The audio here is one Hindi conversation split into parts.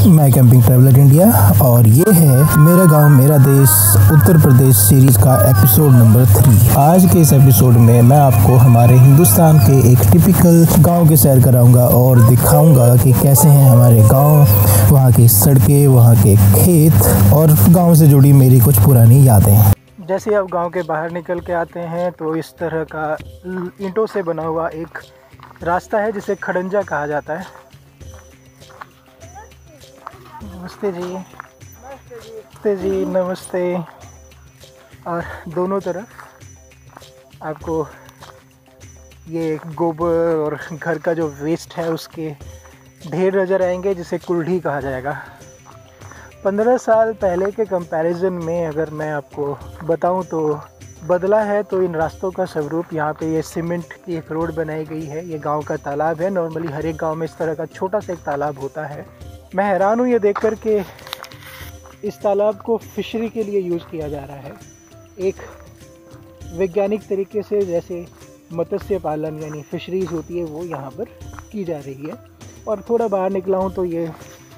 मैं कैंपिंग ट्रैवलर इंडिया और ये है मेरा गांव मेरा देश उत्तर प्रदेश सीरीज का एपिसोड नंबर 3। आज के इस एपिसोड में मैं आपको हमारे हिंदुस्तान के एक टिपिकल गांव की सैर कराऊंगा और दिखाऊंगा कि कैसे हैं हमारे गांव, वहां की सड़कें, वहां के खेत और गांव से जुड़ी मेरी कुछ पुरानी यादें। जैसे आप गांव के बाहर निकल के आते हैं तो इस तरह का ईंटों से बना हुआ एक रास्ता है जिसे खड़ंजा कहा जाता है। नमस्ते जी। नमस्ते जी, नमस्ते। और दोनों तरफ आपको ये गोबर और घर का जो वेस्ट है उसके ढेर नज़र आएंगे जिसे कुल्ढी कहा जाएगा। 15 साल पहले के कंपैरिजन में अगर मैं आपको बताऊं तो बदला है। तो इन रास्तों का स्वरूप, यहाँ पे ये सीमेंट की एक रोड बनाई गई है। ये गांव का तालाब है। नॉर्मली हर एक गांव में इस तरह का छोटा सा एक तालाब होता है। मैं हैरान हूँ ये देखकर के इस तालाब को फिशरी के लिए यूज़ किया जा रहा है, एक वैज्ञानिक तरीके से। जैसे मत्स्य पालन यानी फिशरीज होती है वो यहाँ पर की जा रही है। और थोड़ा बाहर निकला हूँ तो ये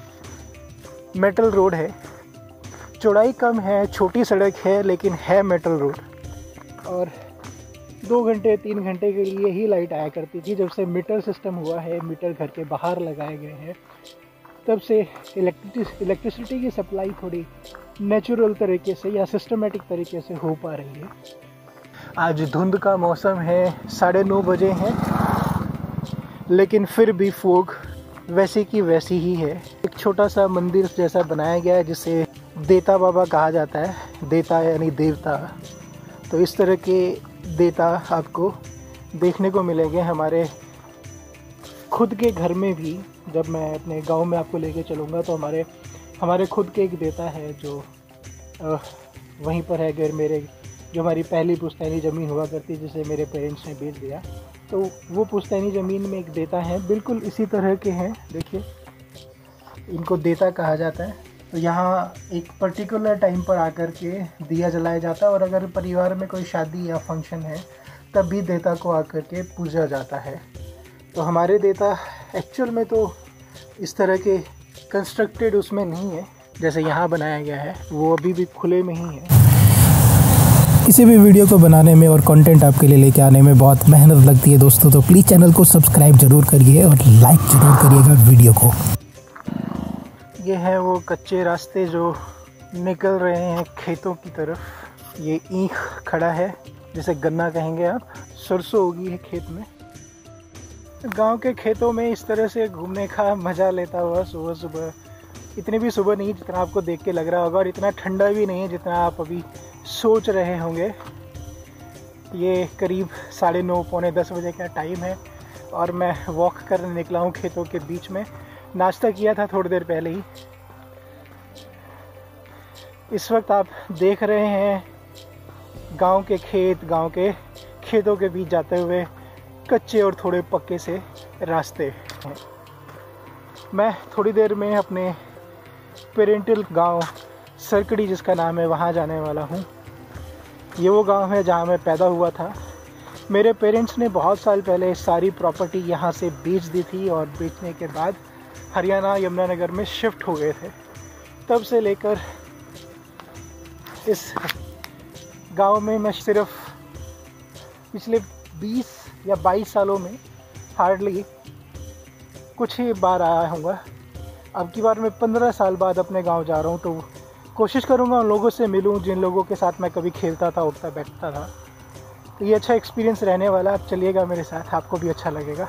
मेटल रोड है। चौड़ाई कम है, छोटी सड़क है, लेकिन है मेटल रोड। और 2 घंटे 3 घंटे के लिए ही लाइट आया करती थी। जब से मीटर सिस्टम हुआ है, मीटर घर के बाहर लगाए गए हैं, तब से इलेक्ट्रिसिटी की सप्लाई थोड़ी नेचुरल तरीके से या सिस्टमेटिक तरीके से हो पा रही है। आज धुंध का मौसम है, 9:30 बजे हैं, लेकिन फिर भी फोग वैसी की वैसी ही है। एक छोटा सा मंदिर जैसा बनाया गया है जिसे देता बाबा कहा जाता है। देता यानी देवता। तो इस तरह के देता आपको देखने को मिलेंगे हमारे खुद के घर में भी। जब मैं अपने गांव में आपको लेके चलूँगा तो हमारे खुद के एक देता है जो वहीं पर है। घर मेरे जो हमारी पहली पुश्तैनी ज़मीन हुआ करती जिसे मेरे पेरेंट्स ने बेच दिया, तो वो पुश्तैनी ज़मीन में एक देता है, बिल्कुल इसी तरह के हैं। देखिए, इनको देता कहा जाता है। तो यहाँ एक पर्टिकुलर टाइम पर आकर के दिया जलाया जाता है और अगर परिवार में कोई शादी या फंक्शन है तब भी देता को आकर के पूजा जाता है। तो हमारे देता एक्चुअल में तो इस तरह के कंस्ट्रक्टेड उसमें नहीं है जैसे यहाँ बनाया गया है, वो अभी भी खुले में ही है। किसी भी वीडियो को बनाने में और कंटेंट आपके लिए लेके आने में बहुत मेहनत लगती है दोस्तों, तो प्लीज़ चैनल को सब्सक्राइब जरूर करिए और लाइक जरूर करिएगा वीडियो को। ये हैं वो कच्चे रास्ते जो निकल रहे हैं खेतों की तरफ। ये ईख खड़ा है जिसे गन्ना कहेंगे आप, सरसों होगी है खेत में। गांव के खेतों में इस तरह से घूमने का मज़ा लेता हुआ सुबह सुबह, इतनी भी सुबह नहीं जितना आपको देख के लग रहा होगा, और इतना ठंडा भी नहीं है जितना आप अभी सोच रहे होंगे। ये करीब 9:30 पौने 10 बजे का टाइम है और मैं वॉक करने निकला हूँ खेतों के बीच में। नाश्ता किया था थोड़ी देर पहले ही। इस वक्त आप देख रहे हैं गांव के खेत, गांव के खेतों के बीच जाते हुए कच्चे और थोड़े पक्के से रास्ते हैं। मैं थोड़ी देर में अपने पेरेंटल गांव सरकड़ी जिसका नाम है वहाँ जाने वाला हूँ। ये वो गांव है जहाँ मैं पैदा हुआ था। मेरे पेरेंट्स ने बहुत साल पहले सारी प्रॉपर्टी यहाँ से बेच दी थी और बेचने के बाद हरियाणा यमुनानगर में शिफ्ट हो गए थे। तब से लेकर इस गांव में मैं सिर्फ पिछले 20 या 22 सालों में हार्डली कुछ ही बार आया हूँगा। अब की बार मैं 15 साल बाद अपने गांव जा रहा हूँ, तो कोशिश करूँगा उन लोगों से मिलूँ जिन लोगों के साथ मैं कभी खेलता था, उठता बैठता था। तो ये अच्छा एक्सपीरियंस रहने वाला। आप चलिएगा मेरे साथ, आपको भी अच्छा लगेगा।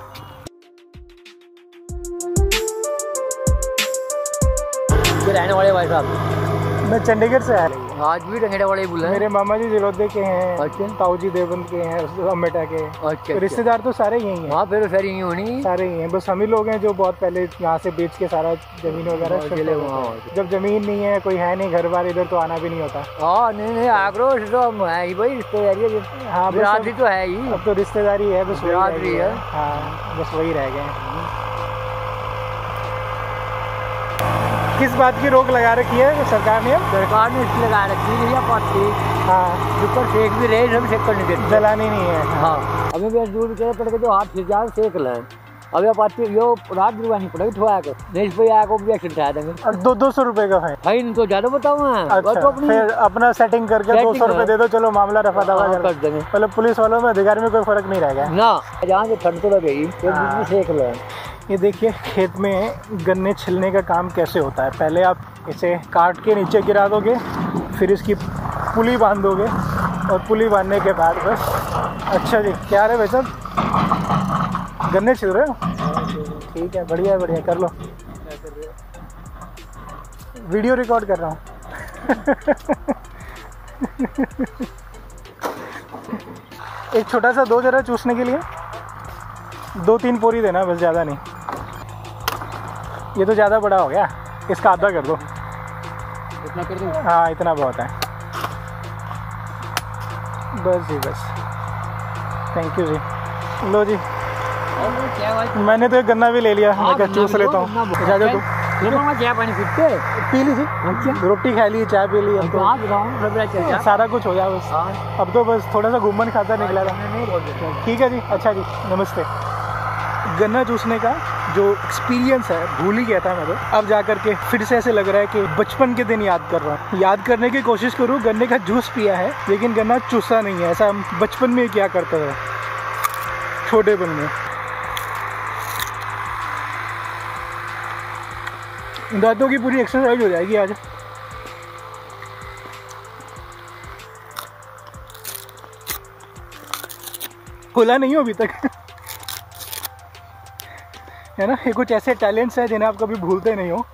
रहने वाले भाई साहब, मैं चंडीगढ़ से आया। आज भी रंगेड़ा वाले बोला है। मेरे मामा जी जलोदे के हैं, अच्छा। ताऊ जी देवबंद के हैं, अमेटा के। अच्छा। तो रिश्तेदार तो सारे यही हैं। हाँ, फिर सारी यही होनी, सारे ही हैं। बस हम ही लोग हैं जो बहुत पहले यहाँ से बेच के सारा जमीन वगैरह। जब जमीन नहीं है, कोई है नहीं घर बार, इधर तो आना भी नहीं होता। हाँ, नहीं आक्रोश तो है ही भाई, रिश्तेदारी। हाँ, बिरादरी तो है ही। अब तो रिश्तेदारी है, बस बिरादरी है। हाँ, बस वही रह गए। किस बात की रोक लगा रखी है सरकार ने? सरकार ने इसलिए लगा रखी है पार्टी। हाँ, ऊपर सेक भी रहे, सब सेक करने देते, जलानी नहीं है। हाँ, अभी भी दूर के पड़ के जो हाथ खिंचा सेक लें। अब ये पाती यो रात जुर्मानी पड़ेगी थोड़ा को नहीं इस पे आया को भी एक्शन उठा देंगे। और 200 रुपए का है फाइन तो ज्यादा बताऊँ मैं। अच्छा, तो अपनी फिर अपना सेटिंग करके 200 रुपए दे दो, चलो मामला रफा दफा कर देंगे। मतलब पुलिस वालों में अधिकारी में कोई फर्क नहीं रहेगा ना, जहाँ से ठंड तो लगेगी एक सेक लो। ये देखिए खेत में गन्ने छिलने का काम कैसे होता है। पहले आप इसे काट के नीचे गिरा दोगे, फिर इसकी पुली बांध दोगे और पुली बांधने के बाद बस। अच्छा जी, क्या रहे भाई साहब, गन्ने छिल रहे हो? ठीक है, बढ़िया बढ़िया, कर लो। वीडियो रिकॉर्ड कर रहा हूँ। एक छोटा सा दो जरा चूसने के लिए, 2-3 पोरी देना बस, ज़्यादा नहीं। ये तो ज़्यादा बड़ा हो गया, इसका आधा कर दो। इतना कर दो? हाँ, इतना बहुत है। बस जी बस, थैंक यू जी। लो जी, मैंने तो एक गन्ना भी ले लिया, मैं क्या चूस लेता हूँ। ज़्यादा तो क्या पानी पी लीजिए, रोटी खा ली, चाय पी ली, अब तो सारा कुछ हो जाए बस। अब तो बस थोड़ा सा घूमन खाता निकला था। ठीक है जी, अच्छा जी, नमस्ते। गन्ना चूसने का जो एक्सपीरियंस है भूल ही गया था मैं तो। अब जा कर के फिर से ऐसे लग रहा है कि बचपन के दिन याद कर रहा हूँ। याद करने की कोशिश करूँ, गन्ने का जूस पिया है लेकिन गन्ना चूसा नहीं है। ऐसा हम बचपन में क्या करते थे छोटेपन में। दांतों की पूरी एक्सरसाइज हो जाएगी आज। खुला नहीं हो अभी तक है ना। ये कुछ ऐसे टैलेंट्स हैं जिन्हें आप कभी भूलते नहीं हो।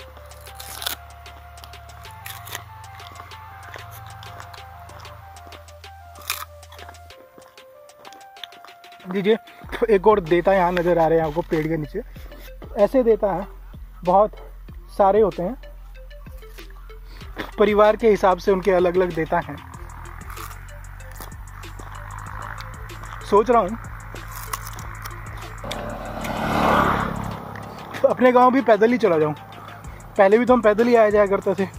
दीजिए, एक और देता यहाँ नज़र आ रहे हैं आपको पेड़ के नीचे। ऐसे देता है बहुत सारे होते हैं, परिवार के हिसाब से उनके अलग अलग देता हैं। सोच रहा हूँ तो अपने गांव भी पैदल ही चला जाऊं। पहले भी तो हम पैदल ही आया जाया करते थे।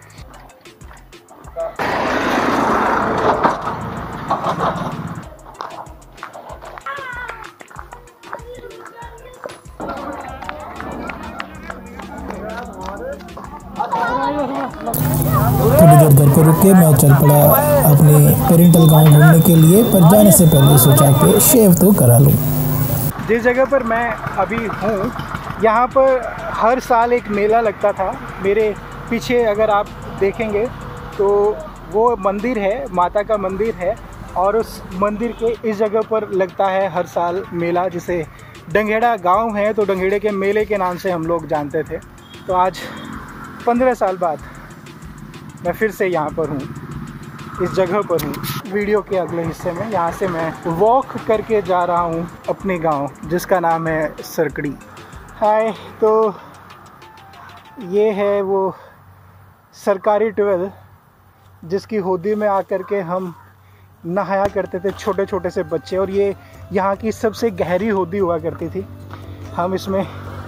थोड़ी देर घर पर रुक के मैं चल पड़ा अपने पेरेंटल गांव घूमने के लिए, पर जाने से पहले सोचा कि शेव तो करा लूँ। जिस जगह पर मैं अभी हूँ यहाँ पर हर साल एक मेला लगता था। मेरे पीछे अगर आप देखेंगे तो वो मंदिर है, माता का मंदिर है, और उस मंदिर के इस जगह पर लगता है हर साल मेला, जिसे डंगेड़ा गांव है तो डंगेड़े के मेले के नाम से हम लोग जानते थे। तो आज 15 साल बाद मैं फिर से यहाँ पर हूँ, इस जगह पर हूँ। वीडियो के अगले हिस्से में यहाँ से मैं वॉक करके जा रहा हूँ अपने गांव, जिसका नाम है सरकड़ी। हाय, तो ये है वो सरकारी ट्यूबवेल जिसकी होदी में आकर के हम नहाया करते थे छोटे छोटे से बच्चे, और ये यहाँ की सबसे गहरी होदी हुआ करती थी। हम इसमें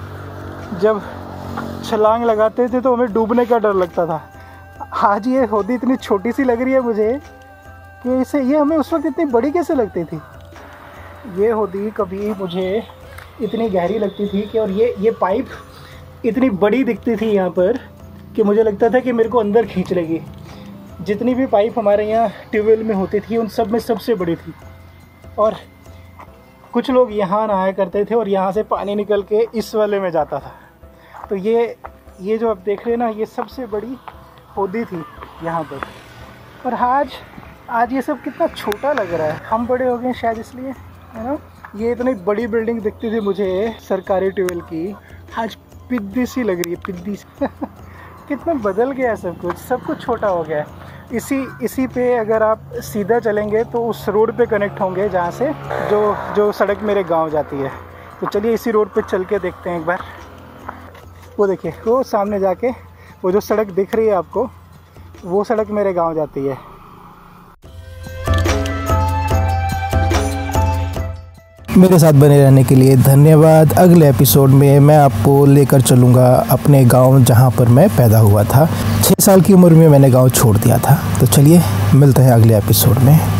जब छलांग लगाते थे तो हमें डूबने का डर लगता था। आज ये होदी इतनी छोटी सी लग रही है मुझे कि इसे ये हमें उस वक्त इतनी बड़ी कैसे लगती थी। ये होदी कभी मुझे इतनी गहरी लगती थी कि, और ये पाइप इतनी बड़ी दिखती थी यहाँ पर कि मुझे लगता था कि मेरे को अंदर खींच लेगी। जितनी भी पाइप हमारे यहाँ ट्यूबवेल में होती थी उन सब में सबसे बड़ी थी। और कुछ लोग यहाँ नहाया करते थे और यहाँ से पानी निकल के इस वाले में जाता था। तो ये जो आप देख रहे हैं ना, ये सबसे बड़ी होदी थी यहाँ पर। और आज ये सब कितना छोटा लग रहा है। हम बड़े हो गए शायद इसलिए, है ना। ये इतनी बड़ी बिल्डिंग दिखती थी मुझे सरकारी ट्यूबवेल की, आज पिद्दी सी लग रही है, पिद्दी सी। कितना बदल गया सब कुछ छोटा हो गया है। इसी पे अगर आप सीधा चलेंगे तो उस रोड पे कनेक्ट होंगे जहाँ से जो सड़क मेरे गांव जाती है। तो चलिए इसी रोड पे चल के देखते हैं एक बार। वो देखिए, वो सामने जाके वो जो सड़क दिख रही है आपको, वो सड़क मेरे गांव जाती है। मेरे साथ बने रहने के लिए धन्यवाद। अगले एपिसोड में मैं आपको लेकर चलूँगा अपने गांव जहां पर मैं पैदा हुआ था। 6 साल की उम्र में मैंने गांव छोड़ दिया था। तो चलिए मिलते हैं अगले एपिसोड में।